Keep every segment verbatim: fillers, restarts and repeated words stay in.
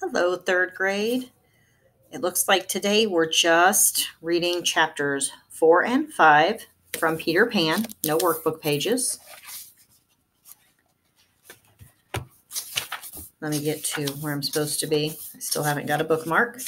Hello, third grade. It looks like today we're just reading chapters four and five from Peter Pan, no workbook pages. Let me get to where I'm supposed to be. I still haven't got a bookmark.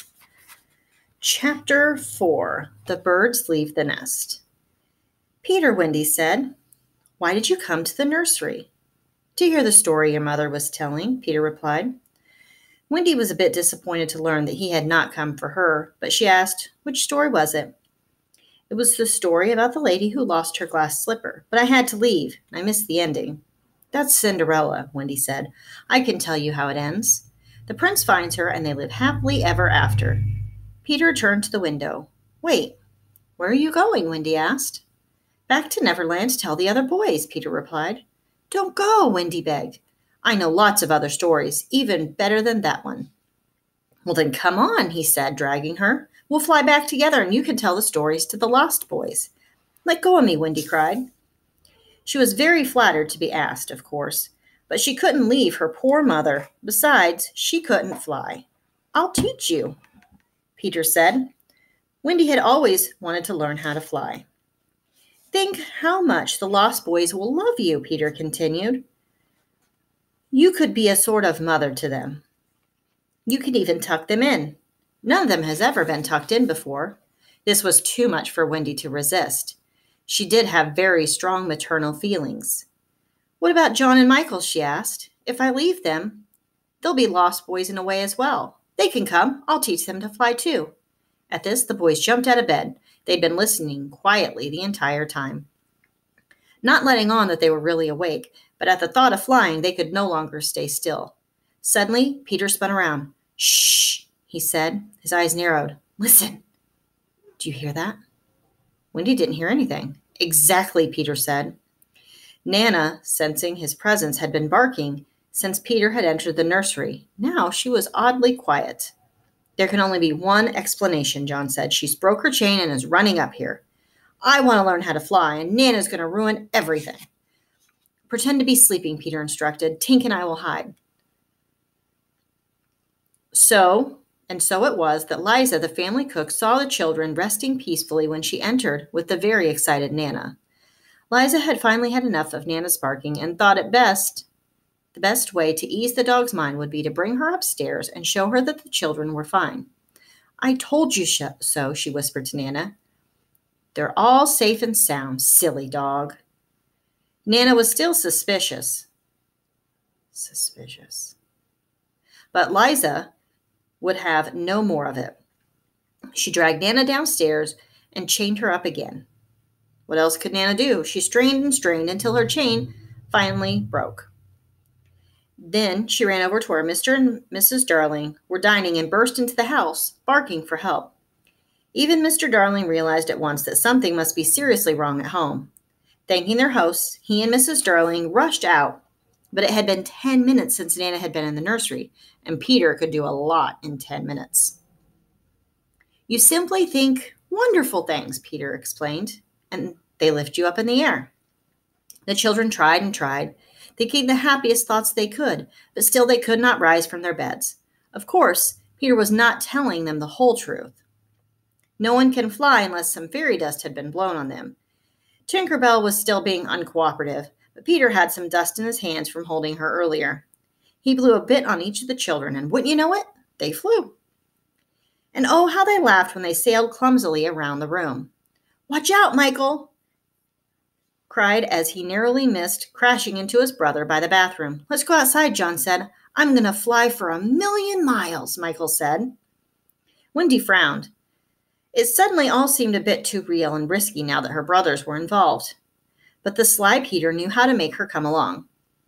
Chapter four, The Birds Leave the Nest. Peter, Wendy said, "Why did you come to the nursery?" "To hear the story your mother was telling," Peter replied. Wendy was a bit disappointed to learn that he had not come for her, but she asked, "Which story was it?" "It was the story about the lady who lost her glass slipper, but I had to leave. I missed the ending." "That's Cinderella," Wendy said. "I can tell you how it ends. The prince finds her, and they live happily ever after." Peter turned to the window. "Wait, where are you going?" Wendy asked. "Back to Neverland to tell the other boys," Peter replied. "Don't go," Wendy begged. "I know lots of other stories, even better than that one." "Well, then come on," he said, dragging her. "We'll fly back together and you can tell the stories to the lost boys." "Let go of me," Wendy cried. She was very flattered to be asked, of course, but she couldn't leave her poor mother. Besides, she couldn't fly. "I'll teach you," Peter said. Wendy had always wanted to learn how to fly. "Think how much the lost boys will love you," Peter continued. "You could be a sort of mother to them. You could even tuck them in. None of them has ever been tucked in before." This was too much for Wendy to resist. She did have very strong maternal feelings. "What about John and Michael?" she asked. "If I leave them, they'll be lost boys in a way as well. They can come. I'll teach them to fly too." At this, the boys jumped out of bed. They'd been listening quietly the entire time, not letting on that they were really awake, but at the thought of flying, they could no longer stay still. Suddenly, Peter spun around. "Shh," he said. His eyes narrowed. "Listen. Do you hear that?" Wendy didn't hear anything. "Exactly," Peter said. Nana, sensing his presence, had been barking since Peter had entered the nursery. Now she was oddly quiet. "There can only be one explanation," John said. "She's broke her chain and is running up here. I want to learn how to fly, and Nana's going to ruin everything." "Pretend to be sleeping," Peter instructed. "Tink and I will hide." So, and so it was that Liza, the family cook, saw the children resting peacefully when she entered with the very excited Nana. Liza had finally had enough of Nana's barking and thought it best, the best way to ease the dog's mind would be to bring her upstairs and show her that the children were fine. "I told you so," she whispered to Nana. "They're all safe and sound, silly dog." Nana was still suspicious. Suspicious. But Liza would have no more of it. She dragged Nana downstairs and chained her up again. What else could Nana do? She strained and strained until her chain finally broke. Then she ran over to where Mister and Missus Darling were dining and burst into the house, barking for help. Even Mister Darling realized at once that something must be seriously wrong at home. Thanking their hosts, he and Missus Darling rushed out, but it had been ten minutes since Nana had been in the nursery, and Peter could do a lot in ten minutes. "You simply think wonderful things," Peter explained, "and they lift you up in the air." The children tried and tried, thinking the happiest thoughts they could, but still they could not rise from their beds. Of course, Peter was not telling them the whole truth. No one can fly unless some fairy dust had been blown on them. Tinker Bell was still being uncooperative, but Peter had some dust in his hands from holding her earlier. He blew a bit on each of the children, and wouldn't you know it, they flew. And oh, how they laughed when they sailed clumsily around the room. "Watch out, Michael!" cried as he narrowly missed crashing into his brother by the bathroom. "Let's go outside," John said. "I'm going to fly for a million miles," Michael said. Wendy frowned. It suddenly all seemed a bit too real and risky now that her brothers were involved. But the sly Peter knew how to make her come along.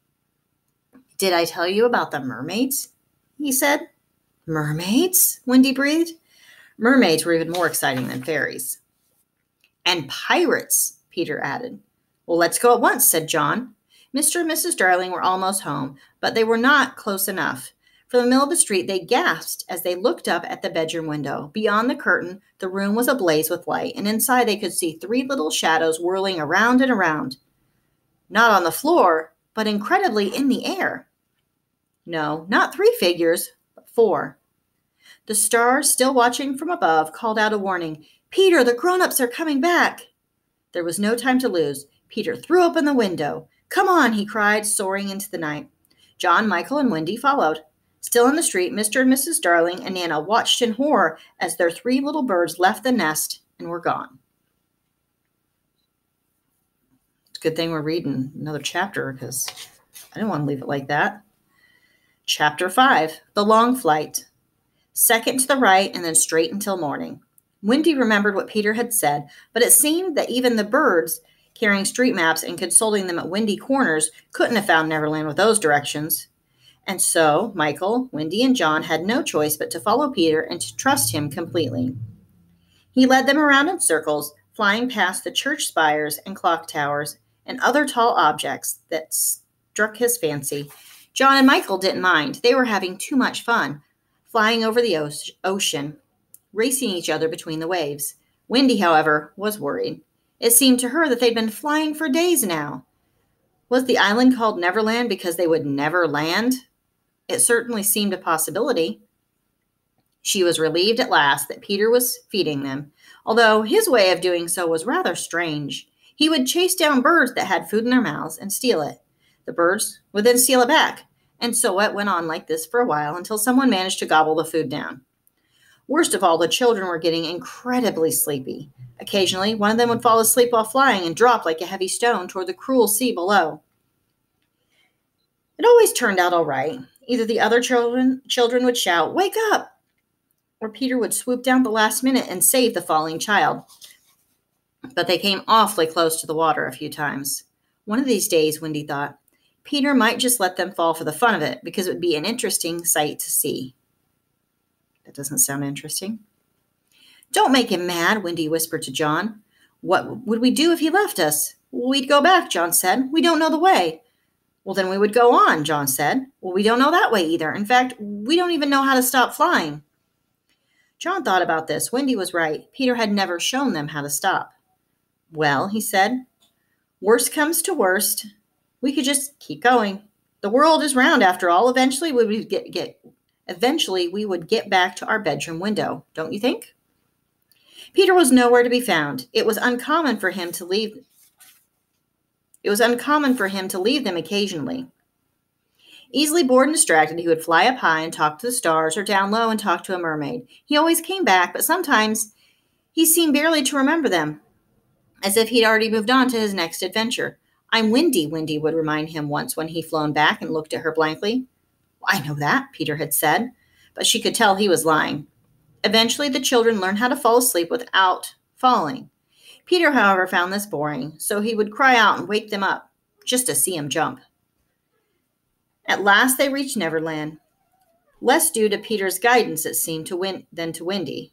"Did I tell you about the mermaids?" he said. "Mermaids?" Wendy breathed. Mermaids were even more exciting than fairies. "And pirates," Peter added. "Well, let's go at once," said John. Mister and Missus Darling were almost home, but they were not close enough. From the middle of the street, they gasped as they looked up at the bedroom window. Beyond the curtain, the room was ablaze with light, and inside they could see three little shadows whirling around and around. Not on the floor, but incredibly in the air. No, not three figures, but four. The star, still watching from above, called out a warning. Peter, the grown-ups are coming back. There was no time to lose. Peter threw open the window. Come on, he cried, soaring into the night. John, Michael, and Wendy followed. Still in the street, Mister and Missus Darling and Nana watched in horror as their three little birds left the nest and were gone. It's a good thing we're reading another chapter because I didn't want to leave it like that. Chapter five, The Long Flight. Second to the right and then straight until morning. Wendy remembered what Peter had said, but it seemed that even the birds, carrying street maps and consulting them at windy corners, couldn't have found Neverland with those directions. And so Michael, Wendy, and John had no choice but to follow Peter and to trust him completely. He led them around in circles, flying past the church spires and clock towers and other tall objects that struck his fancy. John and Michael didn't mind. They were having too much fun, flying over the o- ocean, racing each other between the waves. Wendy, however, was worried. It seemed to her that they'd been flying for days now. Was the island called Neverland because they would never land? It certainly seemed a possibility. She was relieved at last that Peter was feeding them, although his way of doing so was rather strange. He would chase down birds that had food in their mouths and steal it. The birds would then steal it back, and so it went on like this for a while until someone managed to gobble the food down. Worst of all, the children were getting incredibly sleepy. Occasionally, one of them would fall asleep while flying and drop like a heavy stone toward the cruel sea below. It always turned out all right. Either the other children, children would shout, "Wake up!" or Peter would swoop down at the last minute and save the falling child. But they came awfully close to the water a few times. One of these days, Wendy thought, Peter might just let them fall for the fun of it because it would be an interesting sight to see. That doesn't sound interesting. Don't make him mad, Wendy whispered to John. What would we do if he left us? We'd go back, John said. We don't know the way. Well, then we would go on, John said. Well, we don't know that way either. In fact, we don't even know how to stop flying. John thought about this. Wendy was right. Peter had never shown them how to stop. Well, he said, worst comes to worst. We could just keep going. The world is round after all. Eventually we would get, get eventually we would get back to our bedroom window, don't you think? Peter was nowhere to be found. It was uncommon for him to leave It was uncommon for him to leave them occasionally. Easily bored and distracted, he would fly up high and talk to the stars or down low and talk to a mermaid. He always came back, but sometimes he seemed barely to remember them, as if he'd already moved on to his next adventure. I'm Wendy, Wendy would remind him once when he'd flown back and looked at her blankly. I know that, Peter had said, but she could tell he was lying. Eventually, the children learned how to fall asleep without falling. Peter, however, found this boring, so he would cry out and wake them up, just to see him jump. At last they reached Neverland, less due to Peter's guidance, it seemed, to Win- than to Wendy,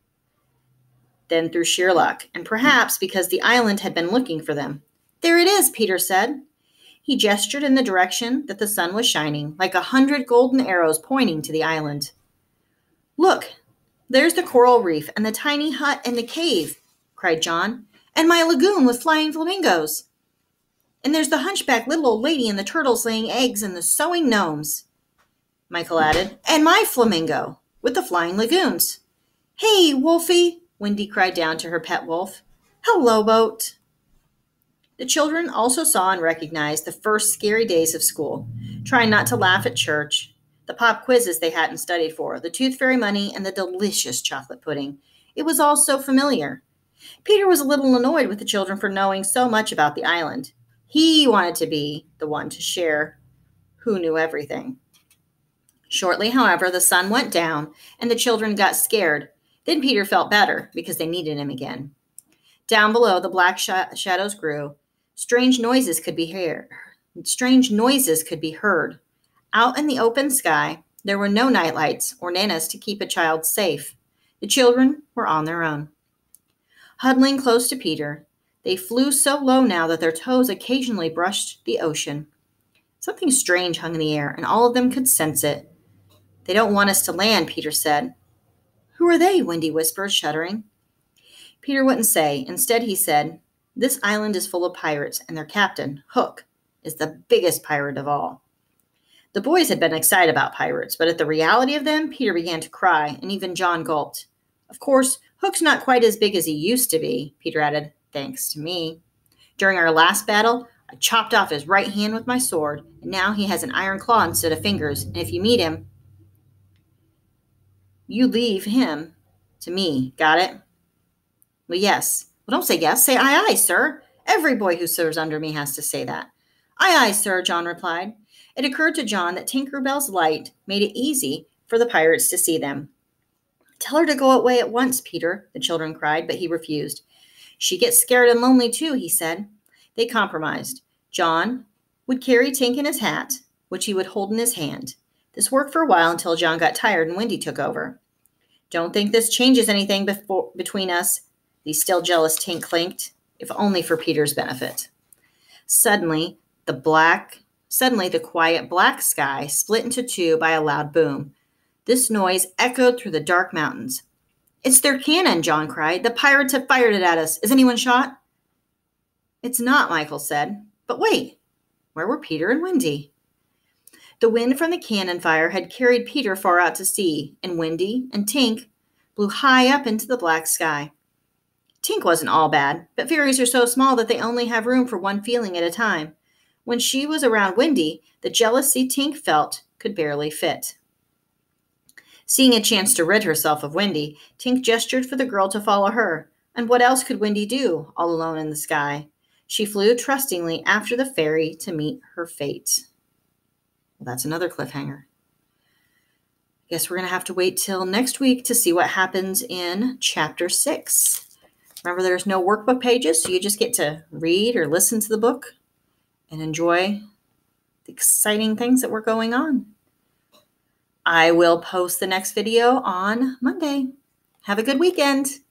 than through sheer luck, and perhaps because the island had been looking for them. There it is, Peter said. He gestured in the direction that the sun was shining, like a hundred golden arrows pointing to the island. Look, there's the coral reef and the tiny hut and the cave, cried John, and my lagoon with flying flamingos. And there's the hunchback little old lady and the turtles laying eggs and the sewing gnomes, Michael added, and my flamingo with the flying lagoons. Hey, Wolfie, Wendy cried down to her pet wolf. Hello, boat. The children also saw and recognized the first scary days of school, trying not to laugh at church, the pop quizzes they hadn't studied for, the tooth fairy money, and the delicious chocolate pudding. It was all so familiar. Peter was a little annoyed with the children for knowing so much about the island. He wanted to be the one to share who knew everything. Shortly, however, the sun went down, and the children got scared. Then Peter felt better, because they needed him again. Down below, the black sh- shadows grew. Strange noises could be heard. Strange noises could be heard. Out in the open sky, there were no nightlights or nanas to keep a child safe. The children were on their own. Huddling close to Peter, they flew so low now that their toes occasionally brushed the ocean. Something strange hung in the air, and all of them could sense it. They don't want us to land, Peter said. Who are they? Wendy whispered, shuddering. Peter wouldn't say. Instead, he said, this island is full of pirates, and their captain, Hook, is the biggest pirate of all. The boys had been excited about pirates, but at the reality of them, Peter began to cry, and even John gulped. Of course, Hook's not quite as big as he used to be, Peter added, thanks to me. During our last battle, I chopped off his right hand with my sword, and now he has an iron claw instead of fingers, and if you meet him, you leave him to me. Got it? Well, yes. Well, don't say yes. Say aye, aye, sir. Every boy who serves under me has to say that. Aye, aye, sir, John replied. It occurred to John that Tinker Bell's light made it easy for the pirates to see them. Tell her to go away at once, Peter, the children cried, but he refused. She gets scared and lonely too, he said. They compromised. John would carry Tink in his hat, which he would hold in his hand. This worked for a while until John got tired and Wendy took over. Don't think this changes anything before, between us, the still jealous Tink clinked, if only for Peter's benefit. Suddenly, the black, suddenly the quiet black sky split into two by a loud boom. This noise echoed through the dark mountains. It's their cannon, John cried. The pirates have fired it at us. Is anyone shot? It's not, Michael said. But wait, where were Peter and Wendy? The wind from the cannon fire had carried Peter far out to sea, and Wendy and Tink blew high up into the black sky. Tink wasn't all bad, but fairies are so small that they only have room for one feeling at a time. When she was around Wendy, the jealousy Tink felt could barely fit. Seeing a chance to rid herself of Wendy, Tink gestured for the girl to follow her. And what else could Wendy do, all alone in the sky? She flew trustingly after the fairy to meet her fate. Well, that's another cliffhanger. Guess we're going to have to wait till next week to see what happens in chapter six. Remember, there's no workbook pages, so you just get to read or listen to the book and enjoy the exciting things that were going on. I will post the next video on Monday. Have a good weekend.